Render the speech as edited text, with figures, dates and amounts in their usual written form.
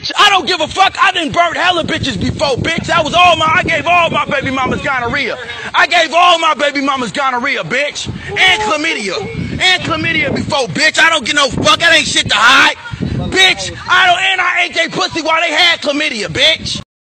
Bitch, I don't give a fuck. I done burnt hella bitches before, bitch. That was I gave all my baby mamas gonorrhea. I gave all my baby mamas gonorrhea, bitch. And chlamydia. And chlamydia before, bitch. I don't give no fuck. That ain't shit to hide. Bitch, I ate their pussy while they had chlamydia, bitch.